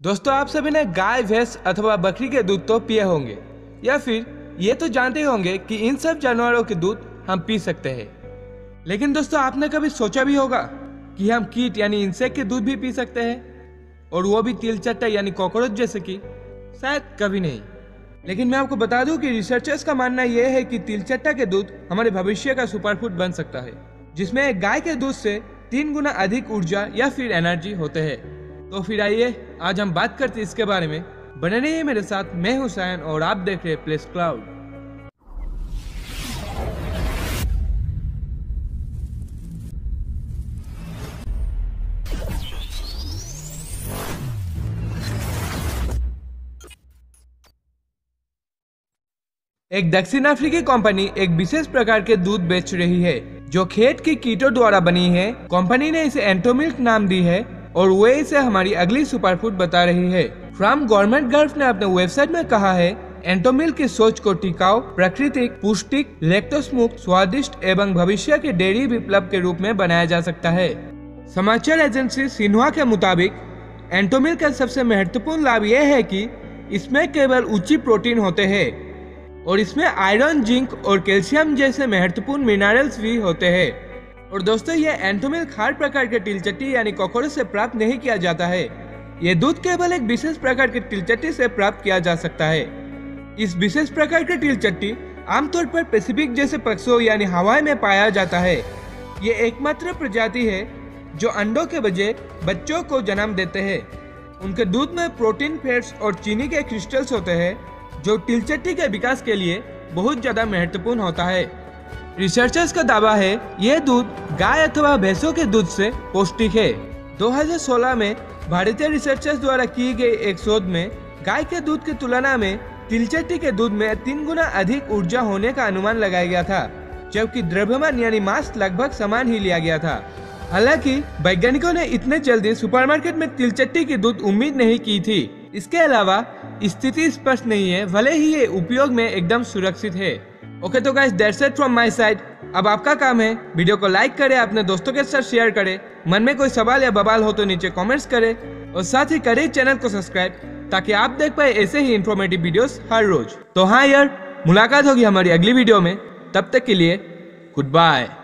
दोस्तों, आप सभी ने गाय, भैंस अथवा बकरी के दूध तो पिए होंगे या फिर ये तो जानते होंगे कि इन सब जानवरों के दूध हम पी सकते हैं। लेकिन दोस्तों, आपने कभी सोचा भी होगा कि हम कीट यानी इंसेक्ट के दूध भी पी सकते हैं, और वो भी तिलचट्टा यानी कॉकरोच जैसे कि? शायद कभी नहीं। लेकिन मैं आपको बता दूं कि रिसर्चर्स का मानना यह है कि तिलचट्टा के दूध हमारे भविष्य का सुपरफूड बन सकता है, जिसमें गाय के दूध से 3 गुना अधिक ऊर्जा या फिर एनर्जी होते हैं। तो फिर आइए आज हम बात करते हैं इसके बारे में। बने रहिए मेरे साथ, मैं हूं सायन और आप देख रहे हैं placecloud। एक दक्षिण अफ्रीकी कंपनी एक विशेष प्रकार के दूध बेच रही है जो खेत की कीटों द्वारा बनी है। कंपनी ने इसे एंटोमिल्क नाम दी है और वे इसे हमारी अगली सुपरफूड बता रही है। फ्राम गवर्नमेंट गर्ल्फ ने अपने वेबसाइट में कहा है, एंटोमिल्क की सोच को टिकाऊ, प्राकृतिक, पुष्टिक, लैक्टोज मुक्त, स्वादिष्ट एवं भविष्य के डेयरी विप्लव के रूप में बनाया जा सकता है। समाचार एजेंसी सिन्हुआ के मुताबिक एंटोमिल्क का सबसे महत्वपूर्ण लाभ यह है कि इसमें केवल उच्च प्रोटीन होते हैं और इसमें आयरन, जिंक और कैल्शियम जैसे महत्वपूर्ण मिनरल्स भी होते हैं। और दोस्तों, ये एंटोमिल्क हर प्रकार के तिलचट्टी यानी कॉकरोच से प्राप्त नहीं किया जाता है। ये दूध केवल एक विशेष प्रकार के तिलचट्टी से प्राप्त किया जा सकता है। इस विशेष प्रकार के तिलचट्टी आमतौर पर पैसिफिक जैसे पक्षियों यानी हवाई में पाया जाता है। ये एकमात्र प्रजाति है जो अंडों के बजाय बच्चों को जन्म देते हैं। उनके दूध में प्रोटीन, फैट्स और चीनी के क्रिस्टल्स होते हैं जो तिलचट्टी के विकास के लिए बहुत ज्यादा महत्वपूर्ण होता है। रिसर्चर्स का दावा है यह दूध गाय अथवा भैंसों के दूध से पौष्टिक है। 2016 में भारतीय रिसर्चर्स द्वारा की गई एक शोध में गाय के दूध की तुलना में तिलचट्टी के दूध में 3 गुना अधिक ऊर्जा होने का अनुमान लगाया गया था, जबकि द्रव्यमान यानी मास लगभग समान ही लिया गया था। हालांकि वैज्ञानिकों ने इतने जल्दी सुपरमार्केट में तिलचट्टी की दूध उम्मीद नहीं की थी। इसके अलावा स्थिति स्पष्ट नहीं है, भले ही ये उपयोग में एकदम सुरक्षित है। ओके तो guys, that's it from my side. अब आपका काम है वीडियो को लाइक करें, अपने दोस्तों के साथ शेयर करें, मन में कोई सवाल या बवाल हो तो नीचे कमेंट्स करें और साथ ही करें चैनल को सब्सक्राइब ताकि आप देख पाए ऐसे ही इंफॉर्मेटिव वीडियोस हर रोज। तो हाँ यार, मुलाकात होगी हमारी अगली वीडियो में। तब तक के लिए गुड बाय।